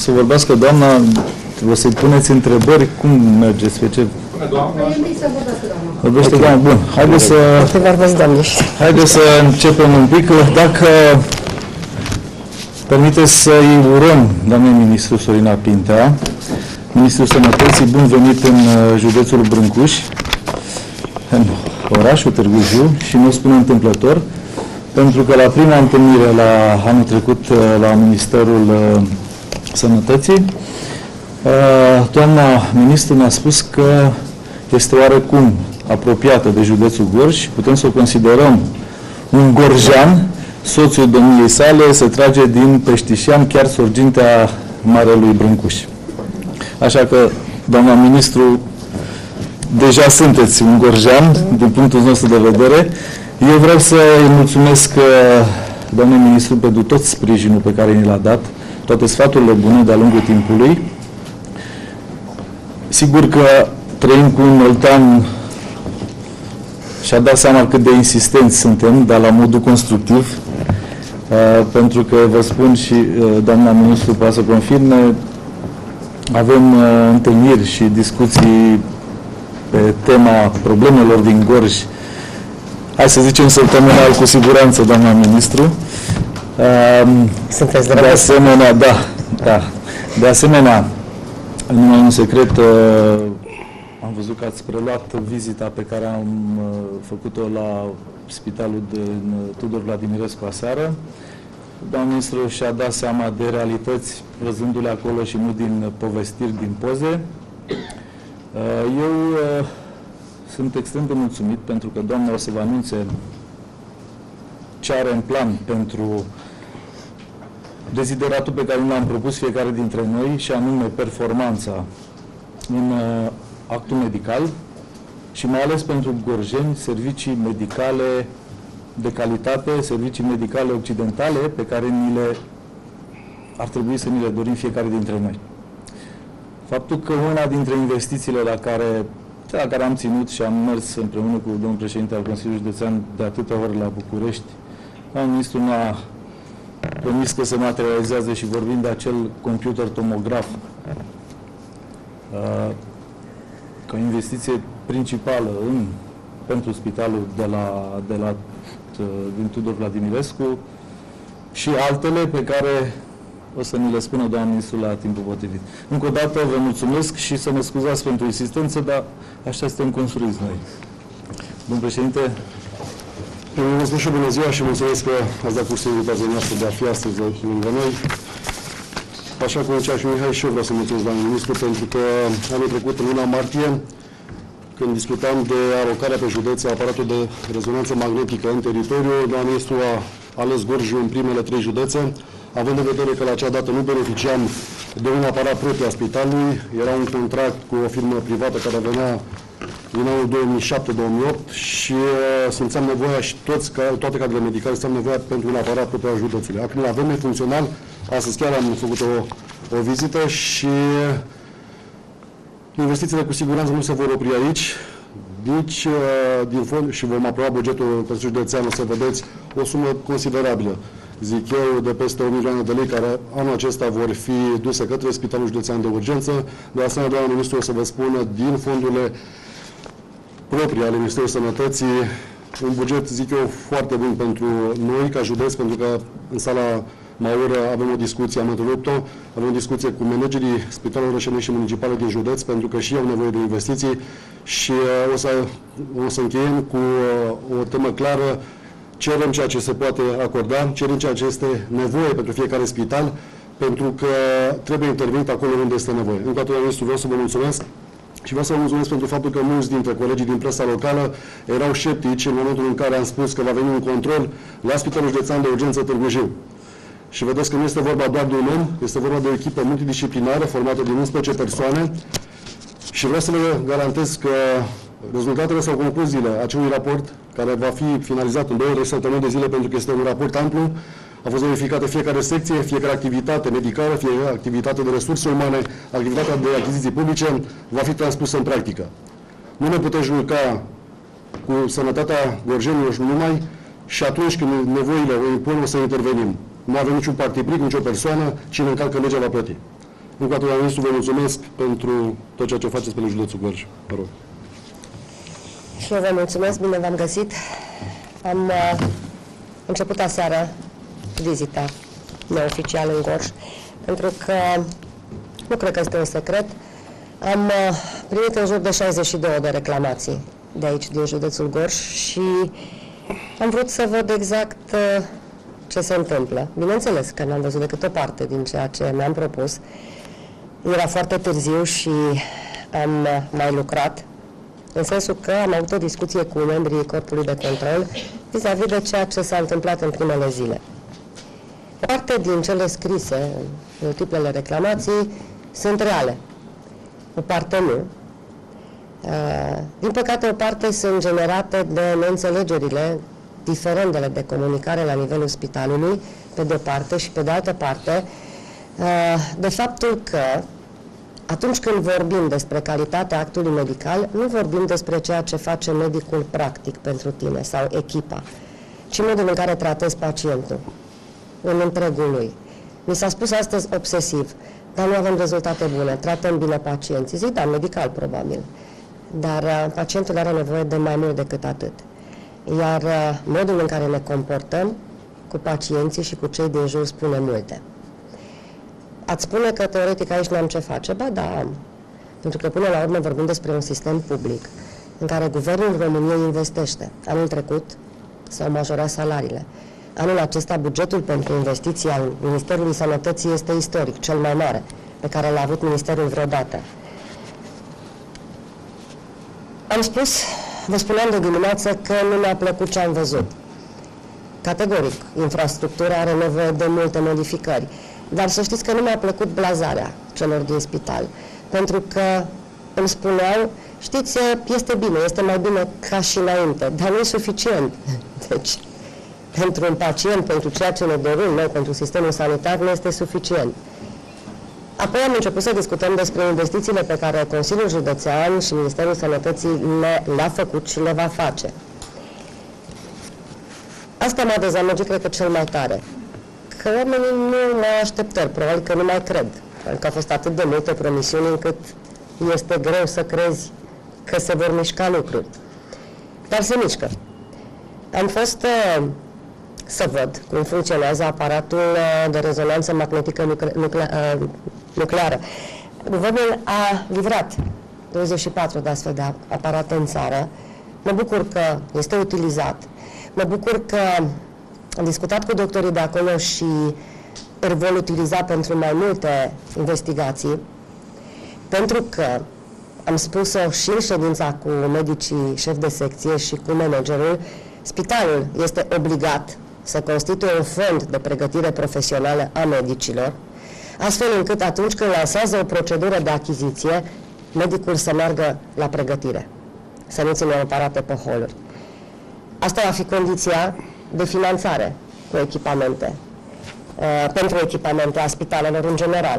să vorbească doamna, o să-i puneți întrebări, cum mergeți, pe ce? Vorbește doamna, bun. Haideți să începem un pic. Dacă permiteți să-i urăm, doamnei ministru Sorina Pintea, Ministrul Sănătății, bun venit în județul Brâncuș, în orașul Târgu Jiu, și nu spun întâmplător, pentru că la prima întâlnire la anul trecut la Ministerul Sănătății, doamna ministru ne-a spus că este oarecum apropiată de județul Gorj și putem să o considerăm un gorjean. Soțul domniei sale se trage din Peștișean, chiar sorgintea Marelui Brâncuș. Așa că, doamna ministru, deja sunteți un gorjean, din punctul nostru de vedere. Eu vreau să îi mulțumesc, doamnei ministru, pentru tot sprijinul pe care ni l-a dat, toate sfaturile bune de-a lungul timpului. Sigur că trăim cu un oltean și-a dat seama cât de insistenți suntem, dar la modul constructiv, pentru că, vă spun și doamna ministru poate să confirme, avem întâlniri și discuții pe tema problemelor din Gorj, hai să zicem săptămânal, cu siguranță, doamna ministru. Sunteți de asemenea, da. De asemenea, numai un secret, am văzut că ați preluat vizita pe care am făcut-o la spitalul din Tudor Vladimirescu aseară. Doamna ministru și-a dat seama de realități, văzându-le acolo și nu din povestiri, din poze. Eu sunt extrem de mulțumit pentru că doamna o să vă anunțe ce are în plan pentru dezideratul pe care l-am propus fiecare dintre noi, și anume performanța în actul medical și mai ales pentru gorjeni, servicii medicale de calitate, servicii medicale occidentale pe care ar trebui să ni le dorim fiecare dintre noi. Faptul că una dintre investițiile la care am ținut și am mers împreună cu domnul președinte al Consiliului Județean de atâtea ori la București, doamna ministru ne-a promis că se materializează și vorbim de acel computer tomograf ca o investiție principală pentru spitalul din Tudor Vladimirescu și altele pe care o să ni le spună doamna ministru la timpul potrivit. Încă o dată vă mulțumesc și să mă scuzați pentru insistență, dar așa suntem construiți noi. Domnul președinte. Vă spun și bună ziua și mulțumesc că ați dat curs invitația noastră de a fi astăzi lângă noi. Așa cum zicea și Mihai, și eu vreau să mulțumesc doamna ministru, pentru că anul trecut, în luna martie, când discutam de alocarea pe județe aparatul de rezonanță magnetică în teritoriu, doamna ministru a ales Gorjul în primele 3 județe, având în vedere că la acea dată nu beneficiam de un aparat propriu a spitalului, era un contract cu o firmă privată care venea din anul 2007-2008 și simțeam nevoia și toate cadrele medicale simțeam nevoia pentru un aparat propriu al județului. Acum îl avem, e funcțional. Astăzi chiar am făcut o vizită și investițiile cu siguranță nu se vor opri aici, nici din fond, și vom aproba bugetul Consiliului Județean, o să vedeți o sumă considerabilă, zic eu, de peste 1 milioane de lei, care anul acesta vor fi duse către Spitalul Județean de Urgență. De asemenea, doamna ministru o să vă spună din fondurile proprii ale Ministerului Sănătății un buget, zic eu, foarte bun pentru noi, ca județ, pentru că în sala Maură avem o discuție, am întrerupt-o, avem o discuție cu managerii Spitalului Orășenesc și Municipale din județ, pentru că și ei au nevoie de investiții și o să încheiem cu o temă clară. Cerem ceea ce se poate acorda, cerem ceea ce este nevoie pentru fiecare spital, pentru că trebuie intervenit acolo unde este nevoie. Încă o dată, doamna ministru, vreau să vă mulțumesc și vreau să vă mulțumesc pentru faptul că mulți dintre colegii din presa locală erau sceptici în momentul în care am spus că va veni un control la Spitalul Județean de Urgență Târgu Jiu. Și vedeți că nu este vorba doar de un om, este vorba de o echipă multidisciplinară formată din 11 persoane și vreau să vă garantez că rezultatele sau concluziile acelui raport, care va fi finalizat în 2 săptămâni de zile, pentru că este un raport amplu, a fost verificată fiecare secție, fiecare activitate medicală, fiecare activitate de resurse umane, activitatea de achiziții publice, va fi transpusă în practică. Nu ne putem juca cu sănătatea gorjenilor și numai, și atunci când nevoile o impun, o să intervenim. Nu avem niciun partibric, nicio persoană, cine încalcă legea va plăti. Încă o dată, doamna ministru, vă mulțumesc pentru tot ceea ce faceți pentru județul Gorj. Vă rog. Și eu vă mulțumesc, bine v-am găsit. Am început aseară vizita neoficială în Gorj, pentru că, nu cred că este un secret, am primit în jur de 62 de reclamații de aici, din județul Gorj, și am vrut să văd exact ce se întâmplă. Bineînțeles că n-am văzut decât o parte din ceea ce mi-am propus. Era foarte târziu și am mai lucrat, în sensul că am avut o discuție cu membrii Corpului de Control vis-a-vis de ceea ce s-a întâmplat în primele zile. O parte din cele scrise, multiplele reclamații, sunt reale. O parte nu. Din păcate, o parte sunt generate de neînțelegerile, diferendele de comunicare la nivelul spitalului, pe de-o parte, și pe de altă parte, de faptul că atunci când vorbim despre calitatea actului medical, nu vorbim despre ceea ce face medicul practic pentru tine sau echipa, ci modul în care tratezi pacientul în întregul lui. Mi s-a spus astăzi obsesiv, dar nu avem rezultate bune, tratăm bine pacienții. Zic, da, medical probabil, dar pacientul are nevoie de mai mult decât atât. Iar modul în care ne comportăm cu pacienții și cu cei din jur spune multe. Ați spune că teoretic aici nu am ce face? Ba da, am. Pentru că până la urmă vorbim despre un sistem public în care Guvernul României investește. Anul trecut s-au majorat salariile. Anul acesta bugetul pentru investiții al Ministerului Sănătății este istoric, cel mai mare pe care l-a avut Ministerul vreodată. Am spus, vă spuneam de dimineață, că nu mi-a plăcut ce am văzut. Categoric, infrastructura are nevoie de multe modificări. Dar să știți că nu mi-a plăcut blazarea celor din spital. Pentru că îmi spuneau, știți, este bine, este mai bine ca și înainte, dar nu e suficient. Deci, pentru un pacient, pentru ceea ce ne dorim noi, pentru sistemul sanitar, nu este suficient. Apoi am început să discutăm despre investițiile pe care Consiliul Județean și Ministerul Sănătății le-a făcut și le va face. Asta m-a dezamăgit, cred că, cel mai tare. Că oamenii nu mai așteptări, probabil că nu mai cred. Pentru că au fost atât de multe promisiuni încât este greu să crezi că se vor mișca lucruri. Dar se mișcă. Am fost să văd cum funcționează aparatul de rezonanță magnetică nucleară. Guvernul a livrat 24 de astfel de aparate în țară. Mă bucur că este utilizat. Mă bucur că am discutat cu doctorii de acolo și îl vor utiliza pentru mai multe investigații, pentru că am spus-o și în ședința cu medicii șef de secție și cu managerul, spitalul este obligat să constituie un fond de pregătire profesională a medicilor, astfel încât atunci când lansează o procedură de achiziție, medicul să meargă la pregătire, să nu țină aparate pe holuri. Asta va fi condiția de finanțare cu echipamente, pentru echipamente a spitalelor în general.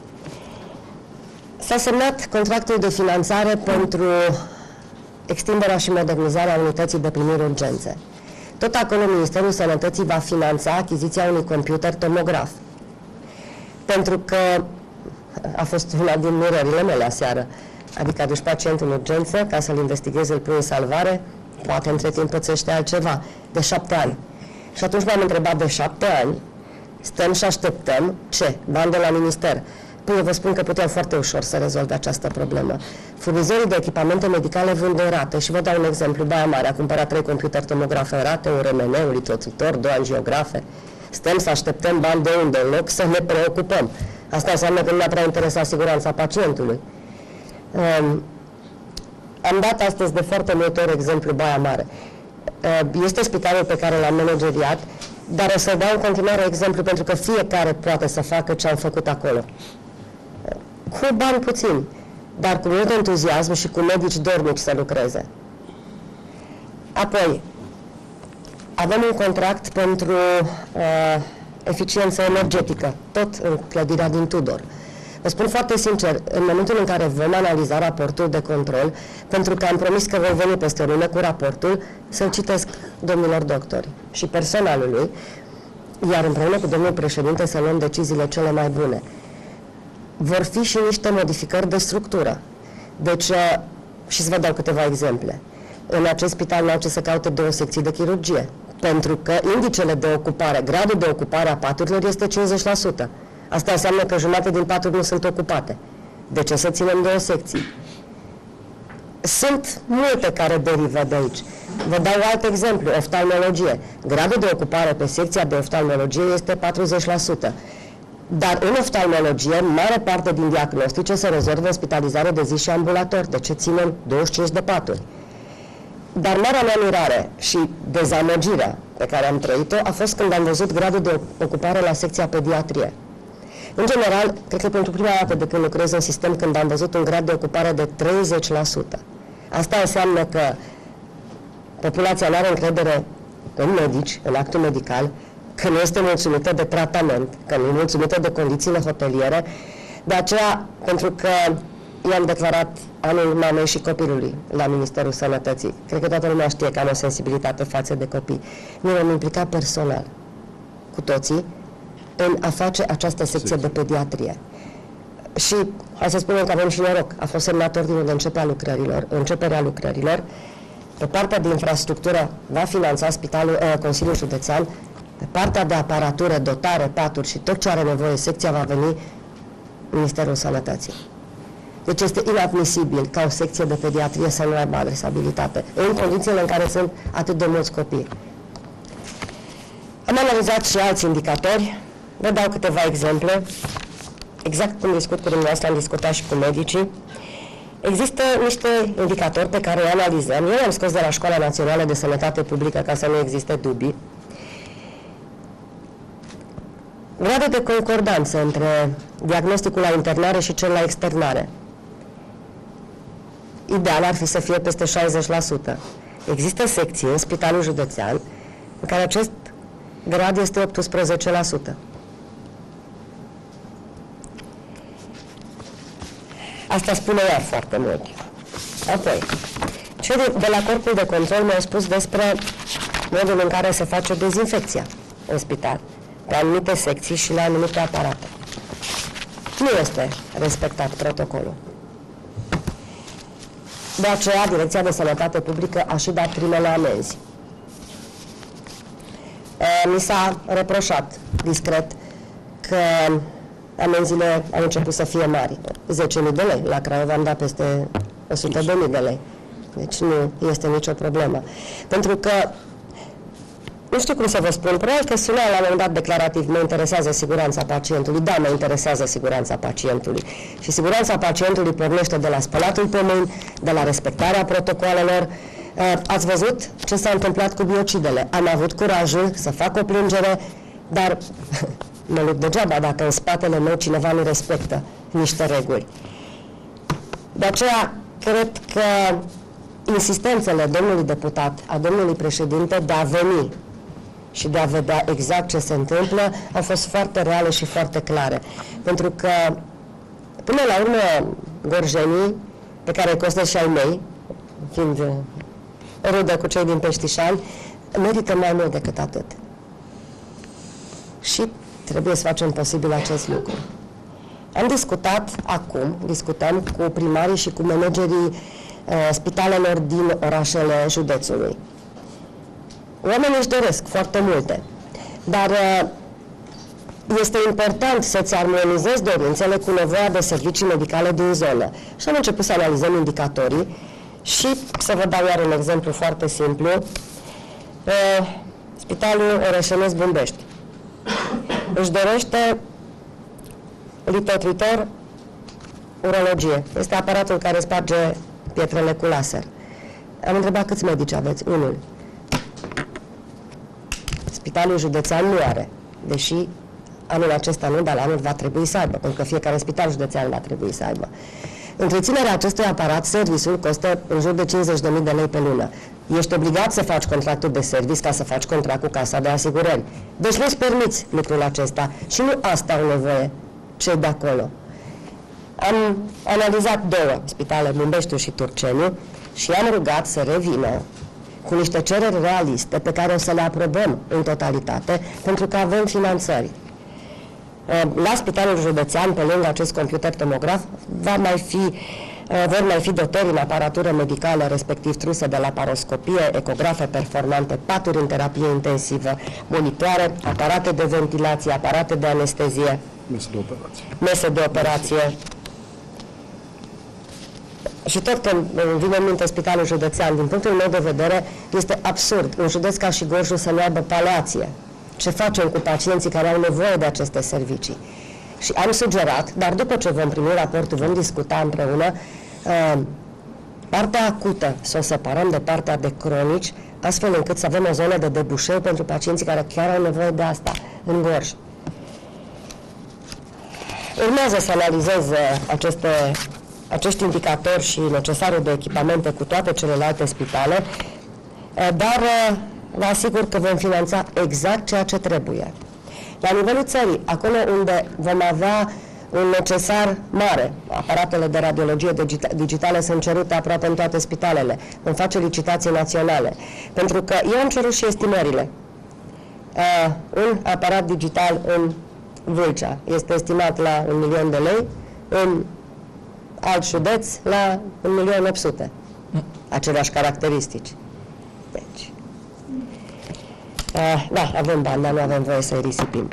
S-a semnat contractul de finanțare pentru extinderea și modernizarea unității de primiri urgențe. Tot acolo Ministerul Sănătății va finanța achiziția unui computer tomograf. Pentru că a fost una din mirările mele aseară. Adică aduci pacientul în urgență ca să-l investighezi, îl pui în salvare, poate între timp pățește altceva, de 7 ani. Și atunci m-am întrebat, de 7 ani, stăm și așteptăm ce? Bani de la minister. Păi eu vă spun că puteau foarte ușor să rezolve această problemă. Furnizorii de echipamente medicale vând în rate și vă dau un exemplu. Baia Mare a cumpărat 3 computer tomografe în rate, un RMN, un litroțitor, 2 angiografe. Stăm să așteptăm bani de unde, în loc să ne preocupăm. Asta înseamnă că nu ne-a prea interesat siguranța pacientului. Am dat astăzi de foarte multe ori exemplu Baia Mare. Este spitalul pe care l-am manageriat, dar o să dau în continuare exemplu pentru că fiecare poate să facă ce am făcut acolo. Cu bani puțini, dar cu mult entuziasm și cu medici dornici să lucreze. Apoi, avem un contract pentru eficiență energetică, tot în clădirea din Tudor. Vă spun foarte sincer, în momentul în care vom analiza raportul de control, pentru că am promis că voi veni peste o lună cu raportul, să-l citesc domnilor doctori și personalului, iar împreună cu domnul președinte să luăm deciziile cele mai bune. vor fi și niște modificări de structură. Deci, și să vă dau câteva exemple. În acest spital nu au ce să caute 2 secții de chirurgie, pentru că indicele de ocupare, gradul de ocupare a paturilor este 50%. Asta înseamnă că jumătate din paturi nu sunt ocupate. De ce să ținem 2 secții? Sunt multe care derivă de aici. Vă dau alt exemplu, oftalmologie. Gradul de ocupare pe secția de oftalmologie este 40%. Dar în oftalmologie, mare parte din diagnostice se rezolvă spitalizare de zi și ambulator, de ce ținem 25 de paturi. Dar marea mea mirare și dezamăgirea pe care am trăit-o a fost când am văzut gradul de ocupare la secția pediatrie. În general, cred că pentru prima dată de când lucrez în sistem, când am văzut un grad de ocupare de 30%. Asta înseamnă că populația nu are încredere în medici, în actul medical, că nu este mulțumită de tratament, că nu e mulțumită de condițiile hoteliere. De aceea, pentru că eu am declarat anul mamei și copilului la Ministerul Sănătății, cred că toată lumea știe că am o sensibilitate față de copii. Noi am implicat personal cu toții în a face această secție de pediatrie. Și, hai să spunem că avem și noroc, a fost semnat ordinul de începerea lucrărilor. Pe partea de infrastructură va finanța Consiliul Județean, pe partea de aparatură, dotare, paturi și tot ce are nevoie, secția va veni Ministerul Sănătății. Deci este inadmisibil ca o secție de pediatrie să nu aibă adresabilitate, în condițiile în care sunt atât de mulți copii. Am analizat și alți indicatori, vă dau câteva exemple. Exact cum discut cu dumneavoastră, am discutat și cu medicii. Există niște indicatori pe care îi analizăm. Eu i-am scos de la Școala Națională de Sănătate Publică ca să nu existe dubii. Gradul de concordanță între diagnosticul la internare și cel la externare. Ideal ar fi să fie peste 60%. Există secții în Spitalul Județean în care acest grad este 18%. Asta spune ea foarte mult. Apoi, cei de la corpul de control mi-au spus despre modul în care se face dezinfecția în spital, pe anumite secții și la anumite aparate. Nu este respectat protocolul. De aceea, Direcția de Sănătate Publică a și dat primele amenzi. Mi s-a reproșat discret că amenziile au început să fie mari. 10.000 de lei. La Craiova am dat peste 100.000 de lei. Deci nu este nicio problemă. Pentru că, nu știu cum să vă spun, probabil că suna la un moment dat declarativ, mă interesează siguranța pacientului. Da, mă interesează siguranța pacientului. Și siguranța pacientului pornește de la spălatul pe mâini, de la respectarea protocoalelor. Ați văzut ce s-a întâmplat cu biocidele. Am avut curajul să fac o plângere, dar mă lupt degeaba dacă în spatele meu cineva nu respectă niște reguli. De aceea, cred că insistențele domnului deputat, a domnului președinte de a veni și de a vedea exact ce se întâmplă au fost foarte reale și foarte clare. Pentru că, până la urmă, gorjenii, pe care îi consider și ai mei, fiind rudă cu cei din Peștișani, merită mai mult decât atât. Și trebuie să facem posibil acest lucru. Am discutat discutăm cu primarii și cu managerii spitalelor din orașele județului. Oamenii își doresc foarte multe, dar este important să-ți armonizezi dorințele cu nevoia de servicii medicale din zonă. Și am început să analizăm indicatorii și să vă dau iar un exemplu foarte simplu. Spitalul Orășenesc Bumbești își dorește litotritor urologie. Este aparatul care sparge pietrele cu laser. Am întrebat câți medici aveți? Unul. Spitalul Județean nu are, deși anul acesta nu, dar la anul va trebui să aibă, pentru că fiecare spital județean va trebui să aibă. Întreținerea acestui aparat, serviciul, costă în jur de 50.000 de lei pe lună. Ești obligat să faci contractul de serviciu ca să faci contract cu Casa de Asigurări. Deci nu-ți permiți lucrul acesta și nu asta au nevoie cei de acolo. Am analizat 2 spitale, Bumbeștiul și Turceniu, și am rugat să revină cu niște cereri realiste pe care o să le aprobăm în totalitate, pentru că avem finanțări. La Spitalul Județean, pe lângă acest computer tomograf, vor mai fi dotări în aparatură medicală, respectiv truse de laparoscopie, ecografe performante, paturi în terapie intensivă, monitoare, aparate de ventilație, aparate de anestezie, mese de operație. Și tot când vine în minte Spitalul Județean, din punctul meu de vedere, este absurd un județ ca și Gorjul să nu aibă palație. Ce facem cu pacienții care au nevoie de aceste servicii? Și am sugerat, dar după ce vom primi raportul, vom discuta împreună, partea acută să o separăm de partea de cronici, astfel încât să avem o zonă de debușeu pentru pacienții care chiar au nevoie de asta în Gorj. Urmează să analizez acești indicatori și necesarul de echipamente cu toate celelalte spitale, dar vă asigur că vom finanța exact ceea ce trebuie. La nivelul țării, acolo unde vom avea un necesar mare, aparatele de radiologie digitale sunt cerute aproape în toate spitalele, vom face licitații naționale, pentru că eu am cerut și estimările. Un aparat digital în Vâlcea este estimat la 1.000.000 de lei, în alt județ la 1.800.000. Aceleași caracteristici. Deci, da, avem bani, dar nu avem voie să-i risipim.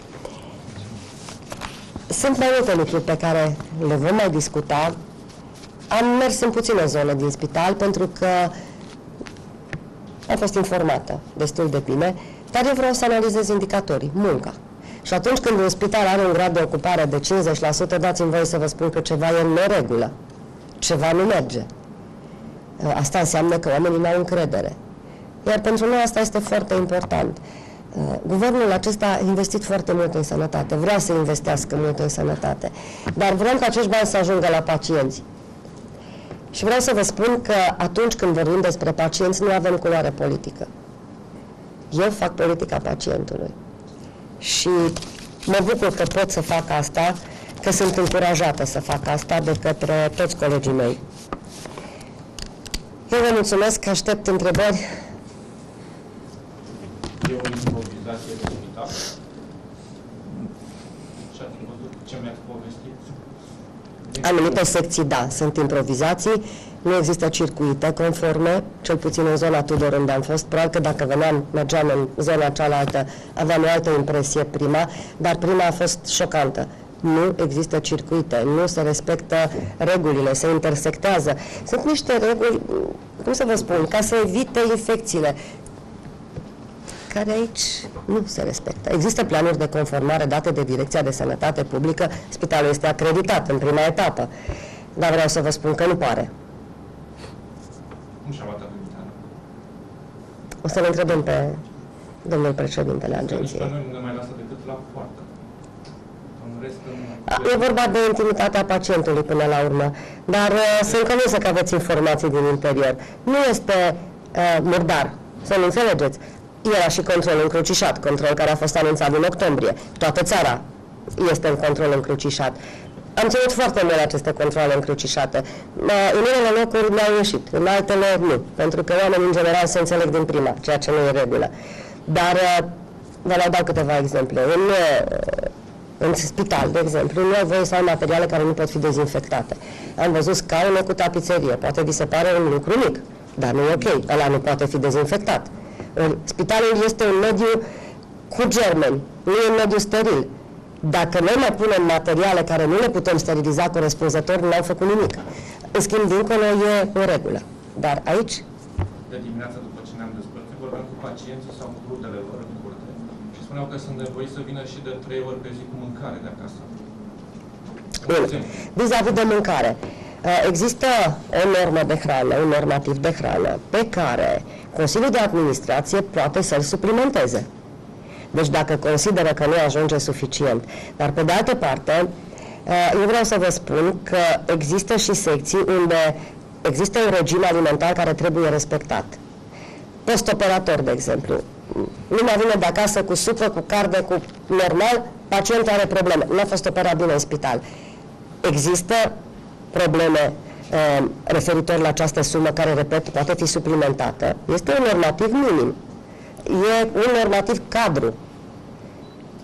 Sunt mai multe lucruri pe care le vom mai discuta. Am mers în puține zone din spital pentru că am fost informată destul de bine, dar eu vreau să analizez indicatorii, munca. Și atunci când un spital are un grad de ocupare de 50%, dați-mi voie să vă spun că ceva e în neregulă. Ceva nu merge. Asta înseamnă că oamenii nu au încredere. Iar pentru noi asta este foarte important. Guvernul acesta a investit foarte mult în sănătate, vrea să investească mult în sănătate, dar vrem ca acești bani să ajungă la pacienți. Și vreau să vă spun că atunci când vorbim despre pacienți, nu avem culoare politică. Eu fac politica pacientului. Și mă bucur că pot să fac asta, că sunt încurajată să fac asta de către toți colegii mei. Eu vă mulțumesc, că aștept întrebări. E o improvizație de spital. Și ați văzut ce mi-ați povestit? Anumite secții, da, sunt improvizații, nu există circuite conforme, cel puțin în zona Tudor unde am fost. Probabil că dacă mergeam în zona cealaltă, aveam o altă impresie prima, dar prima a fost șocantă. Nu există circuite, nu se respectă regulile, se intersectează. Sunt niște reguli, cum să vă spun, ca să evite infecțiile, care aici nu se respectă. Există planuri de conformare date de Direcția de Sănătate Publică, spitalul este acreditat în prima etapă, dar vreau să vă spun că nu pare. Cum și-a luat acreditarea? O să-l întrebăm pe domnul președintele agenției. Nici pe noi nu ne mai lasă decât la poartă. În rest, E vorba de intimitatea pacientului până la urmă, dar sunt convinsă că aveți informații din interior. Nu este murdar, să nu înțelegeți. Era și control încrucișat, control care a fost anunțat în octombrie. Toată țara este în control încrucișat. Am ținut foarte mult aceste controle încrucișate. În unele locuri mi-au ieșit, în altele nu, pentru că oamenii în general se înțeleg din prima, ceea ce nu e regulă. Dar vă mai dau câteva exemple. În spital, de exemplu, nu au voie să ai materiale care nu pot fi dezinfectate. Am văzut scaune cu tapiserie, poate vi se pare un lucru mic, dar nu e ok, ăla nu poate fi dezinfectat. Spitalul este un mediu cu germeni, nu e un mediu steril. Dacă noi mai punem materiale care nu le putem steriliza corespunzător, nu au făcut nimic. În schimb, dincolo e în regulă. Dar aici... De dimineața, după ce ne-am despărțit, vorbeam cu pacienții sau cu rudele lor în curte și spuneau că sunt nevoiți să vină și de 3 ori pe zi cu mâncare de acasă. Bun. Vis-a-vis de mâncare. Există o normă de hrană, un normativ de hrană, pe care Consiliul de Administrație poate să-l suplimenteze. Deci dacă consideră că nu ajunge suficient. Dar pe de altă parte, eu vreau să vă spun că există și secții unde există un regim alimentar care trebuie respectat. Postoperator, de exemplu. Lumea vine de acasă cu supă, cu carne, cu normal, pacientul are probleme. Nu a fost operat bine în spital. Există probleme referitor la această sumă care, repet, poate fi suplimentată. Este un normativ minim. E un normativ cadru.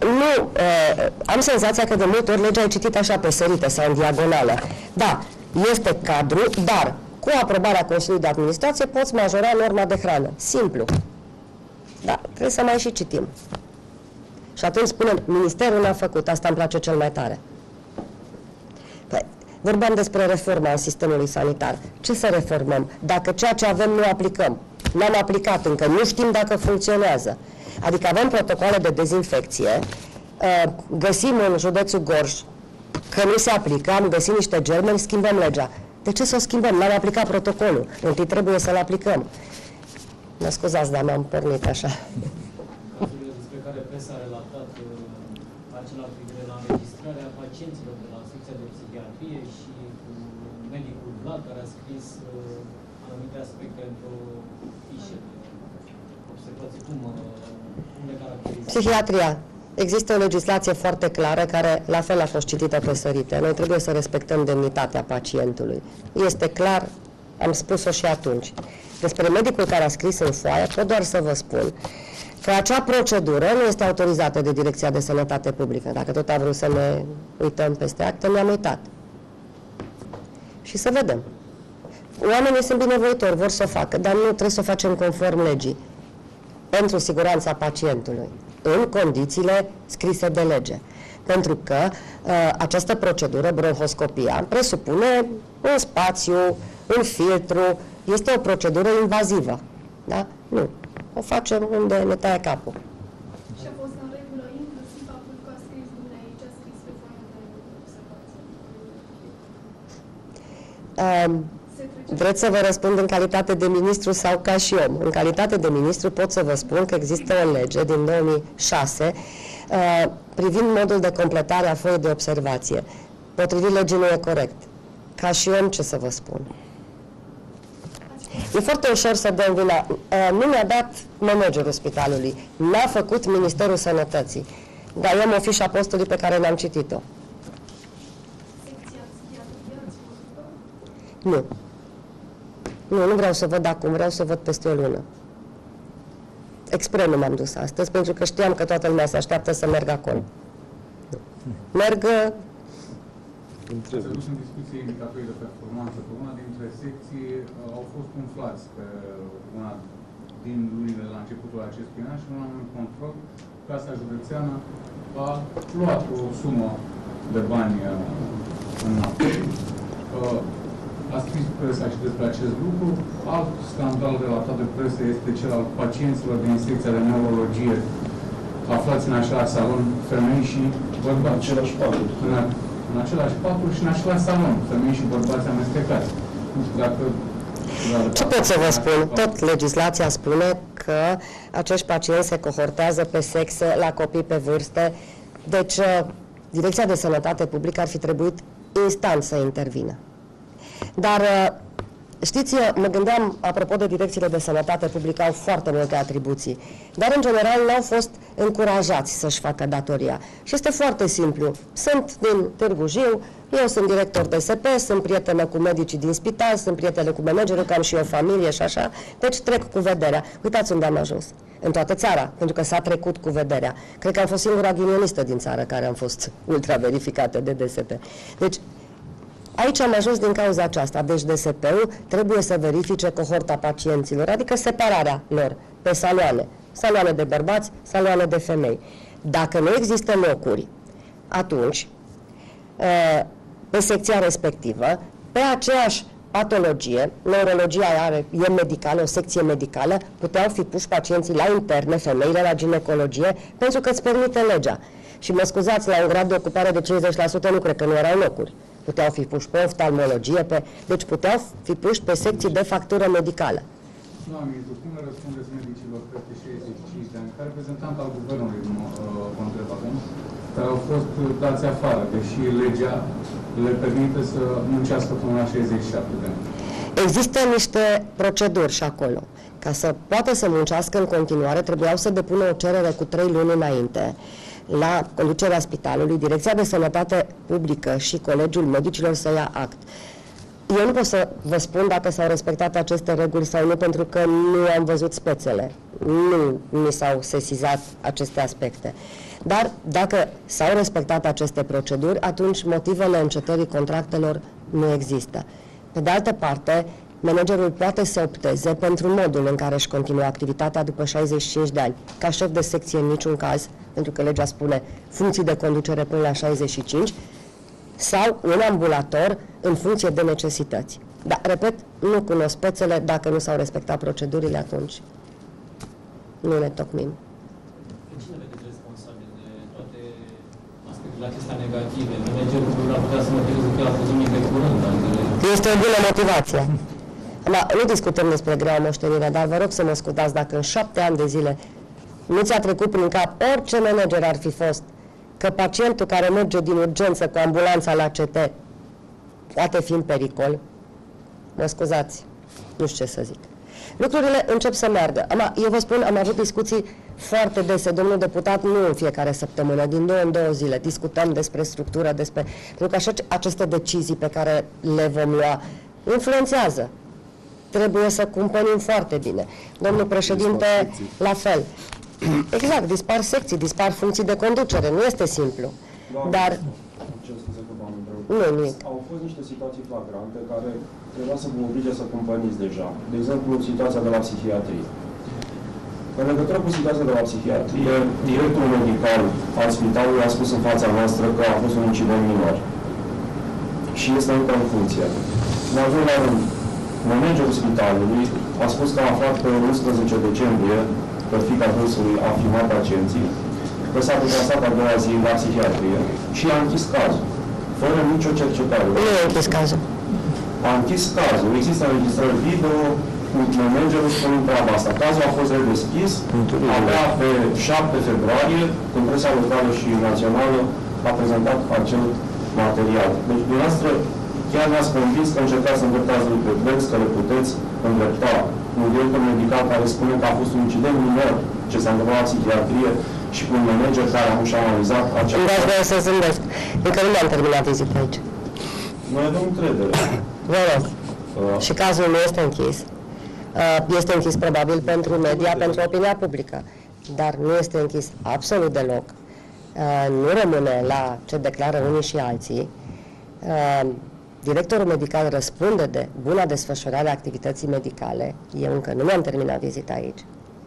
Nu, am senzația că de multe ori legea e citită așa pe sărite sau în diagonală. Da, este cadru, dar cu aprobarea Consiliului de Administrație poți majora norma de hrană. Simplu. Da, trebuie să mai și citim. Și atunci spunem, Ministerul n-a făcut, asta îmi place cel mai tare. Păi, vorbeam despre reforma sistemului sanitar. Ce să reformăm? Dacă ceea ce avem nu aplicăm, n-am aplicat încă, nu știm dacă funcționează. Adică avem protocoale de dezinfecție, găsim în județul Gorj că nu se aplică, am găsit niște germeni, schimbăm legea. De ce să o schimbăm? N-am aplicat protocolul. Întâi trebuie să-l aplicăm. Mă scuzați, dar m-am pornit așa. Cazurile despre care presa a relatat acela privire la înregistrarea pacienților de la secția de psihiatrie și cu medicul Vlad, care a scris anumite aspecte într-o fișă de observație. Cum le caracterizează? Psihiatria. Există o legislație foarte clară care la fel a fost citită pe sărite. Noi trebuie să respectăm demnitatea pacientului. Este clar, am spus-o și atunci. Despre medicul care a scris în foaie, pot doar să vă spun că acea procedură nu este autorizată de Direcția de Sănătate Publică. Dacă tot a vrut să ne uităm peste acte, ne-am uitat. Și să vedem. Oamenii sunt binevoitori, vor să o facă, dar nu trebuie să o facem conform legii. Pentru siguranța pacientului, în condițiile scrise de lege. Pentru că această procedură, bronhoscopia, presupune un spațiu, un filtru, este o procedură invazivă. Da? Nu. O facem unde ne taie capul. Și a fost în regulă inclusiv faptul că a scris dumneavoastră ce a scris pe foaia de observație. Vreți să vă răspund în calitate de ministru sau ca și om? În calitate de ministru pot să vă spun că există o lege din 2006 privind modul de completare a foii de observație. Potrivit legii nu e corect. Ca și om, ce să vă spun? E foarte ușor să dăm vina. Nu mi-a dat managerul spitalului. N-a făcut Ministerul Sănătății. Dar eu am o fișă apostolului pe care n-am citit-o. secția psihiatrie ați văzut-o? Nu. Nu vreau să văd acum, vreau să văd peste o lună. Expres nu m-am dus astăzi, pentru că știam că toată lumea se așteaptă să merg acolo. Merg... Ați adus în discuție indicatorii de performanță. Pe una dintre secții au fost umflați pe una din lunile la începutul acestui an și în un anumit control, Casa Județeană a luat o sumă de bani înapoi. A scris presa și despre acest lucru. Alt scandal relatat de presă este cel al pacienților din secția de neurologie aflați în același salon, femei și bărbați. În același patru. În același patru și în același salon, femei și bărbați amestecați. Nu știu dacă... Ce pot să vă spun? Tot legislația spune că acești pacienți se cohortează pe sexe la copii pe vârste. Deci, Direcția de Sănătate Publică ar fi trebuit instant să intervină. Dar, știți, mă gândeam, apropo de direcțiile de sănătate publică, au foarte multe atribuții, dar, în general, n-au fost încurajați să-și facă datoria. Și este foarte simplu. Sunt din Târgu Jiu, eu sunt director DSP, sunt prietenă cu medicii din spital, sunt prietenă cu managerul, că am și o familie și așa, deci trec cu vederea. Uitați unde am ajuns. În toată țara, pentru că s-a trecut cu vederea. Cred că am fost singura ghinionistă din țară care am fost ultra verificată de DSP. Deci, aici am ajuns din cauza aceasta. Deci DSP-ul trebuie să verifice cohorta pacienților, adică separarea lor pe saloane. Saloane de bărbați, saloane de femei. Dacă nu există locuri, atunci, pe secția respectivă, pe aceeași patologie, neurologia e medicală, o secție medicală, puteau fi puși pacienții la interne, femeile la ginecologie, pentru că îți permite legea. Și mă scuzați, la un grad de ocupare de 50% nu cred că nu erau locuri. Puteau fi puși pe oftalmologie, deci puteau fi puși pe secții de factură medicală. Doamna ministru, cum le răspundeți medicilor peste 65 de ani, ca reprezentant al guvernului, vă întreb acum, care au fost dați afară, deși legea le permite să muncească până la 67 de ani? Există niște proceduri și acolo. Ca să poată să muncească în continuare, trebuiau să depună o cerere cu 3 luni înainte la conducerea spitalului, Direcția de Sănătate Publică și Colegiul Medicilor să ia act. Eu nu pot să vă spun dacă s-au respectat aceste reguli sau nu, pentru că nu am văzut spețele. Nu mi s-au sesizat aceste aspecte. Dar dacă s-au respectat aceste proceduri, atunci motivele încetării contractelor nu există. Pe de altă parte, managerul poate să opteze pentru modul în care își continuă activitatea după 65 de ani. Ca șef de secție în niciun caz, pentru că legea spune funcții de conducere până la 65, sau un ambulator în funcție de necesități. Dar, repet, nu cunosc spețele, dacă nu s-au respectat procedurile, atunci nu ne tocmim. Pe cine vedeți responsabil de toate aspectele acestea negative? Managerul ar putea să motiveze că a fost nimic de curând. Este o bună motivație. Nu discutăm despre grea moștenire, dar vă rog să mă scutați dacă în 7 ani de zile nu ți-a trecut prin cap, orice manager ar fi fost, că pacientul care merge din urgență cu ambulanța la CT poate fi în pericol. Mă scuzați, nu știu ce să zic. Lucrurile încep să meargă. Eu vă spun, am avut discuții foarte dese, domnul deputat, nu în fiecare săptămână, din 2 în 2 zile, discutăm despre structură, pentru că așa aceste decizii pe care le vom lua influențează. Trebuie să cumpănim foarte bine. Domnul președinte, la fel. Exact, dispar secții, dispar funcții de conducere, nu este simplu. Dar... Nu. Au fost niște situații flagrante care trebuia să vă oblige să cumpăniți deja. De exemplu, situația de la psihiatrie. În legătură cu situația de la psihiatrie, directorul medical al spitalului a spus în fața noastră că a fost un incident minor. Și este încă în funcție. În al doilea rând, managerul spitalului a spus că a aflat pe 11 decembrie că fiica dânsului a filmat pacienții, că s-a deplasat a doua zi la psihiatrie și a închis cazul, fără nicio cercetare. Nu a închis cazul. A închis cazul. Există înregistrări video cu managerul spunând treaba asta. Cazul a fost redeschis abia pe 7 februarie, când presa locală și națională a prezentat acel material. Deci, dumneavoastră, chiar ne-ați convins că încercați să îndreptați lucruri. Vedeți că le puteți îndrepta. Un director medical care spune că a fost un incident minor ce s-a întâmplat la psihiatrie și cu un manager care a analizat acea... Îmi dați voie să zâmbesc. Încă nu mi-am terminat vizita aici. Noi avem încredere. Vă rog. Și cazul nu este închis. Este închis probabil pentru media, pentru opinia publică. Dar nu este închis absolut deloc. Nu rămâne la ce declară unii și alții. Directorul medical răspunde de buna desfășurare a activității medicale. Eu încă nu mi-am terminat vizita aici.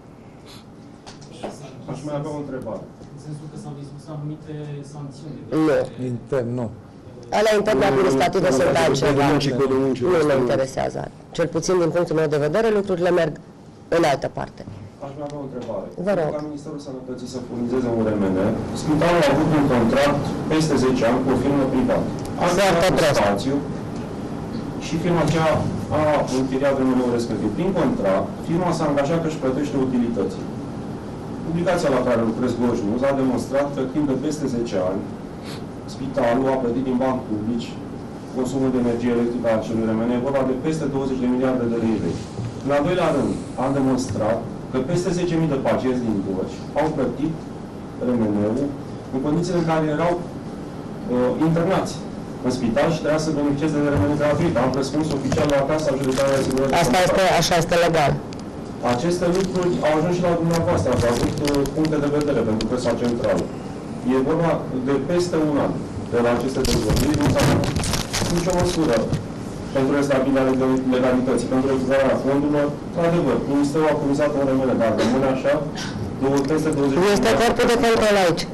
Aș mai avea o întrebare. În sensul că s-au dispus anumite sancțiuni. Nu. Intern, nu. Alea interne administrative sunt altceva. Nu mă Asta interesează. Cel puțin din punctul meu de vedere, lucrurile merg în altă parte. Aș mai avea o întrebare. Vă rog. Ca Ministerul Sănătății să furnizeze un RMN, spitalul a avut un contract peste 10 ani cu o firmă privată. A închiriat un spațiu și firma aceea a închiriat RMN-ul respectiv. Prin contract, firma s-a angajat că își plătește utilității. Publicația la care lucrez Gorj News a demonstrat că timp de peste 10 ani, spitalul a plătit din bani publici consumul de energie electrică al acelui RMN, e vorba de peste 20 de miliarde de lei vechi. În al doilea rând, am demonstrat că peste 10.000 de pacienți din Gorj au plătit RMN-ul în condițiile în care erau internați în spital și trebuia să beneficieze de RMN gratuit. Am răspuns oficial la Casa Județeană de Asigurări. Așa este legal. Aceste lucruri au ajuns și la dumneavoastră, ați avut puncte de vedere pentru presa centrală. E vorba de peste un an de la aceste dezvăluiri, nu s-a făcut nicio măsură pentru restabilirea legalității, pentru recuperarea fondurilor. Într-adevăr, Ministerul a furnizat un RMN, dar rămâne așa, peste 20 de Este corpul de control aici.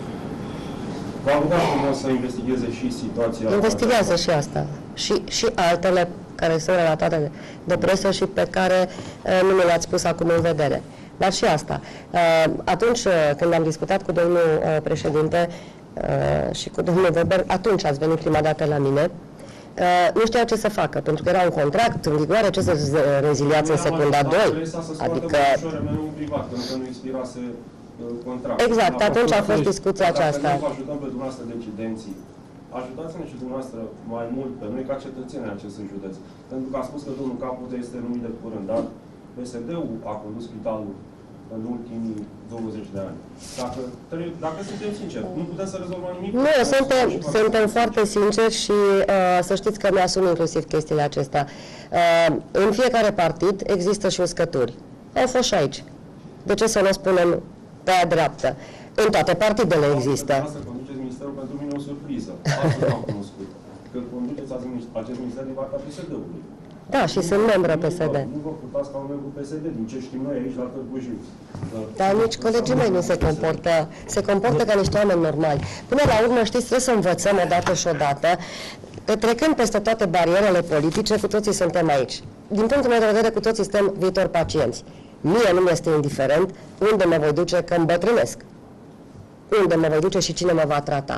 V-am rugat frumos să investigheze și situația... Investigează și asta. Și altele care sunt relatate de presă și pe care nu mi le-ați pus acum în vedere. Dar și asta. Atunci când am discutat cu domnul președinte și cu domnul Weber, atunci ați venit prima dată la mine. Nu știau ce să facă, pentru că era un contract în vigoare, ce să reziliați în secunda 2. Adică... privat, pentru că nu expirase contract. Exact, atunci a fost discuția aceasta. Dacă nu vă ajutăm pe dumneavoastră decidenții, ajutați-ne și dumneavoastră mai mult pe noi ca cetățeni în acest județ. Pentru că a spus că domnul Capute este numit de curând, dar PSD-ul a condus spitalul în ultimii 20 de ani. Dacă suntem sinceri, nu putem să rezolvăm nimic. Nu, suntem foarte sinceri și să știți că mi-asum inclusiv chestiile acestea. În fiecare partid există și uscături. Au fost și aici. De ce să nu spunem pe a dreaptă? În toate partidele există. Să conduceți ministerul, pentru mine e o surpriză. Asta nu am cunoscut. Că conduceți acest minister din partea PSD-ului. Da, și sunt membră PSD. Nu vă purtați ca un membru PSD, din ce știm noi aici la Târgu Jiu. Dar nici colegii mei nu se comportă ca niște oameni normali. Până la urmă, știți, trebuie să învățăm odată și odată că trecând peste toate barierele politice, cu toții suntem aici. Din punctul meu de vedere, cu toții suntem viitori pacienți. Mie nu mi-este indiferent unde mă voi duce că îmbătrânesc. Unde mă voi duce și cine mă va trata.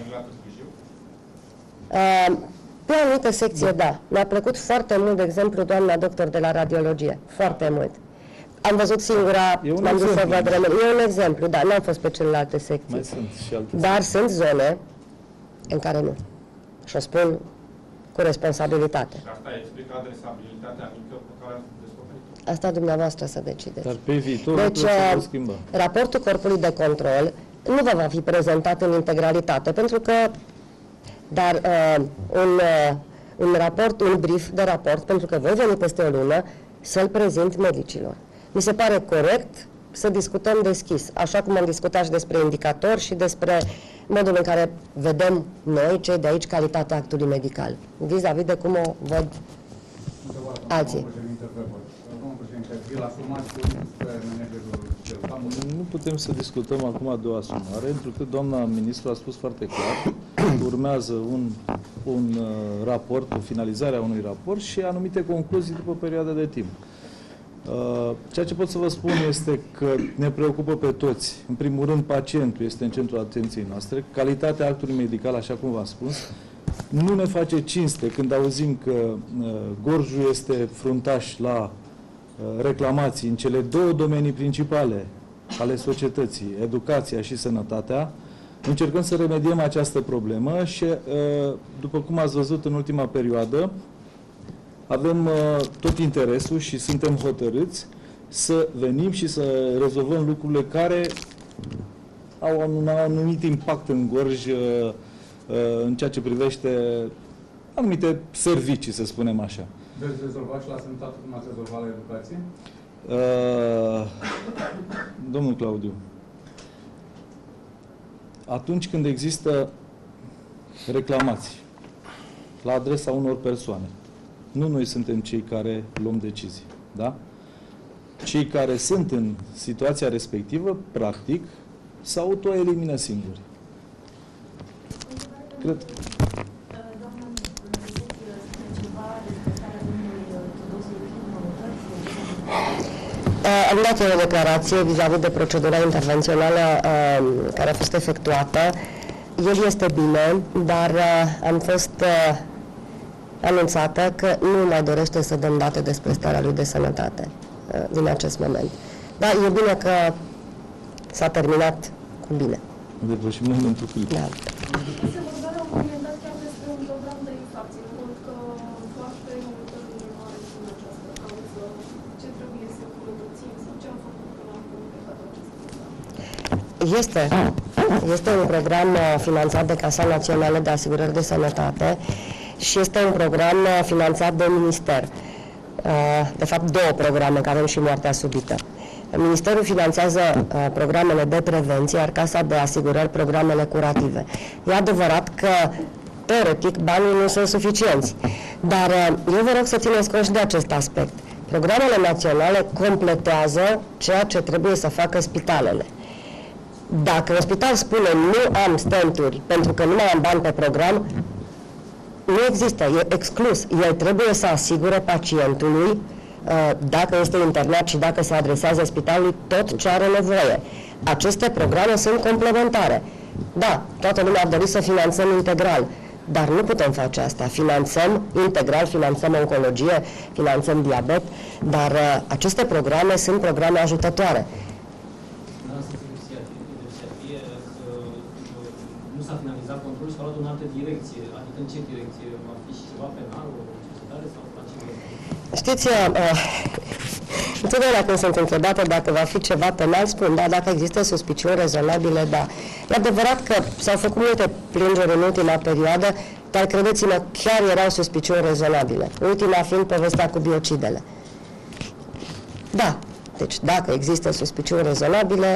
Pe o anumită secție, da. Mi-a plăcut foarte mult, de exemplu, doamna doctor de la radiologie. Foarte mult. Am văzut singura, m-am dus să văd rămâne. E un exemplu, da, n-am fost pe celelalte secții. Mai sunt și alte Dar sunt zone în care nu. Și o spun cu responsabilitate. Și asta explică adresabilitatea mică pe care ați descoperit-o. Asta dumneavoastră să decideți. Dar pe viitor Deci, se vor schimba. raportul corpului de control nu vă va fi prezentat în integralitate, pentru că dar un raport, un brief de raport, pentru că voi veni peste o lună să-l prezint medicilor. Mi se pare corect să discutăm deschis, așa cum am discutat și despre indicatori și despre modul în care vedem noi, cei de aici, calitatea actului medical, vis-a-vis de cum o văd alții. Nu putem să discutăm acum de o asumare, pentru că doamna ministru a spus foarte clar, urmează un raport, o finalizare a unui raport și anumite concluzii după o perioadă de timp. Ceea ce pot să vă spun este că ne preocupă pe toți. În primul rând, pacientul este în centrul atenției noastre. Calitatea actului medical, așa cum v-am spus, nu ne face cinste când auzim că Gorjul este fruntaș la reclamații în cele două domenii principale ale societății, educația și sănătatea. Încercăm să remediem această problemă și, după cum ați văzut în ultima perioadă, avem tot interesul și suntem hotărâți să venim și să rezolvăm lucrurile care au un anumit impact în Gorj în ceea ce privește anumite servicii, să spunem așa. Veți rezolva și la sănătate cum ați rezolvat la educație? Domnul Claudiu, atunci când există reclamații la adresa unor persoane, nu noi suntem cei care luăm decizii, da? Cei care sunt în situația respectivă, practic, se autoelimină singuri. Cred. Am dat o declarație vis-a-vis de procedura intervențională care a fost efectuată. El este bine, dar am fost anunțată că nu mai dorește să dăm date despre starea lui de sănătate din acest moment. Dar e bine că s-a terminat cu bine. Depășim momentul critic. Da. Se vorbea la un moment dat chiar despre un program de infracții. Văd că foarte multă lume mare și în această cauză. Ce trebuie să îmbunătățim sau ce am făcut până acum pe cadrul acestui program? Este un program finanțat de Casa Națională de Asigurări de Sănătate și este un program finanțat de minister. De fapt, două programe, care avem și moartea subită. Ministerul finanțează programele de prevenție, iar Casa de Asigurări programele curative. E adevărat că, teoretic, banii nu sunt suficienți, dar eu vă rog să țineți cont și de acest aspect. Programele naționale completează ceea ce trebuie să facă spitalele. Dacă un spital spune nu am stenturi pentru că nu mai am bani pe program, nu există, e exclus. El trebuie să asigure pacientului, dacă este internat și dacă se adresează spitalului, tot ce are nevoie. Aceste programe sunt complementare. Da, toată lumea ar dori să finanțăm integral, dar nu putem face asta. Finanțăm integral, finanțăm oncologie, finanțăm diabet, dar aceste programe sunt programe ajutătoare. Nu s-a finalizat controlul și s-a luat în altă direcție. Adică în ce direcție? Va fi și ceva penal, o cercetare sau la ce? Știți, întotdeauna când sunt întrebată dacă va fi ceva penal, spun, da, dacă există suspiciuni rezonabile, da. E adevărat că s-au făcut multe plângeri în ultima perioadă, dar credeți-mă, chiar erau suspiciuni rezonabile. Ultima fiind povestea cu biocidele. Da, deci dacă există suspiciuni rezonabile,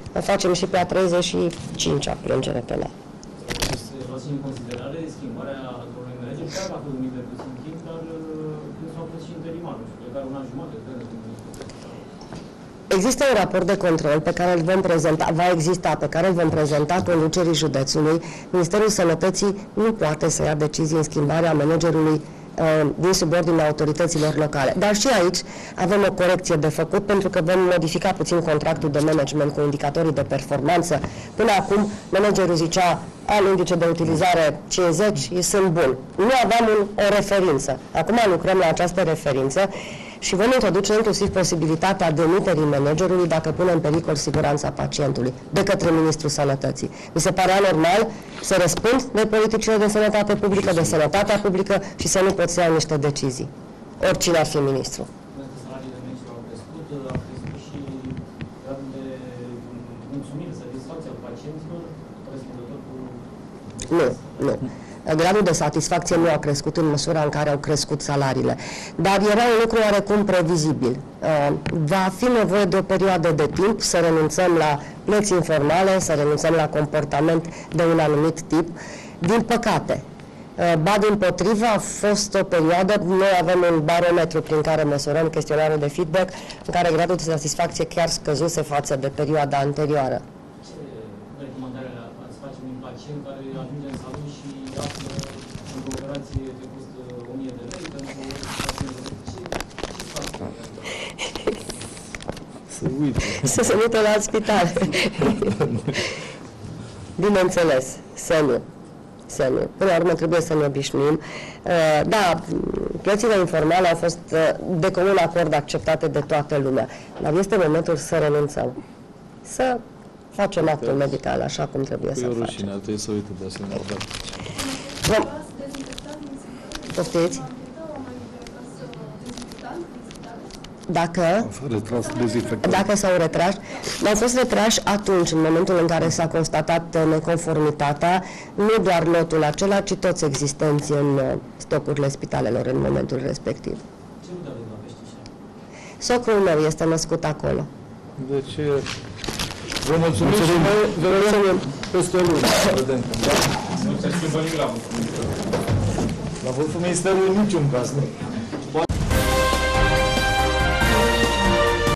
o facem și pe a 35-a plângere penală. Luați în considerare schimbarea domnului manager, chiar dacă numit de puțin timp, dar nu s-au fost și interimar, nu știu, care un an jumătate, cred. Există un raport de control pe care îl vom prezenta, va exista, pe care îl vom prezenta conducerii județului. Ministerul Sănătății nu poate să ia decizii în schimbarea managerului din subordinea autorităților locale. Dar și aici avem o corecție de făcut pentru că vom modifica puțin contractul de management cu indicatorii de performanță. Până acum, managerul zicea, am indice de utilizare 50, sunt bun. Nu aveam o referință. Acum lucrăm la această referință și vom introduce inclusiv posibilitatea demiterii managerului dacă pune în pericol siguranța pacientului de către Ministrul Sănătății. Mi se pare anormal să răspund de politicile de sănătate publică, de sănătatea publică și să nu pot să iau niște decizii. Oricine ar fi ministru. Salariile medicilor au crescut și gradul de mulțumire, satisfacție al pacienților corespunzător cu... Nu. Gradul de satisfacție nu a crescut în măsura în care au crescut salariile. Dar era un lucru oarecum previzibil. Va fi nevoie de o perioadă de timp să renunțăm la plăți informale, să renunțăm la comportament de un anumit tip. Din păcate, ba dimpotrivă, a fost o perioadă, noi avem un barometru prin care măsurăm chestionarul de feedback, în care gradul de satisfacție chiar scăzuse față de perioada anterioară. Ce recomandare ați face unui pacient care ajunge în salon și află într-o operație te costă 1000 de lei pentru o Să uite. Să se mute la spital. Bineînțeles, să nu. Până la urmă trebuie să ne obișnuim. Da, plățile informale au fost de comun acord acceptate de toată lumea, dar este momentul să renunțăm. Să facem actul medical așa cum trebuie să facem. Rușine, ar trebui să uite de asemenea. Poftiți? Dacă s-au retras, au fost retrași atunci, în momentul în care s-a constatat neconformitatea, nu doar lotul acela, ci toți existenți în stocurile spitalelor în momentul respectiv. Ce nu te aveți la Peștișani? Socrul meu este născut acolo. Deci, vă mulțumim și noi vedem peste o lună. Vedem, da? Nu se schimbă nimic la vârful. La vârful Ministerului niciun caz, nu.